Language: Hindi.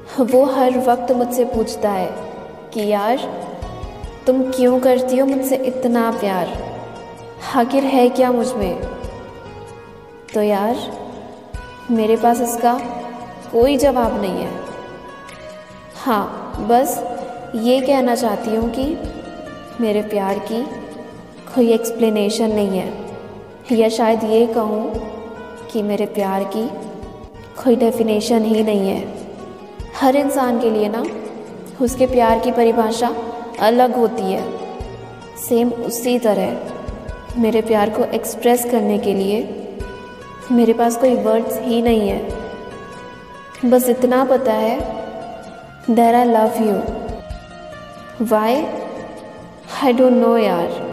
वो हर वक्त मुझसे पूछता है कि यार तुम क्यों करती हो मुझसे इतना प्यार, आखिर है क्या मुझ में। तो यार मेरे पास इसका कोई जवाब नहीं है। हाँ, बस ये कहना चाहती हूँ कि मेरे प्यार की कोई एक्सप्लेनेशन नहीं है, या शायद ये कहूँ कि मेरे प्यार की कोई डेफिनेशन ही नहीं है। हर इंसान के लिए ना उसके प्यार की परिभाषा अलग होती है। सेम उसी तरह मेरे प्यार को एक्सप्रेस करने के लिए मेरे पास कोई वर्ड्स ही नहीं है। बस इतना पता है, that I love you. Why? I don't know यार।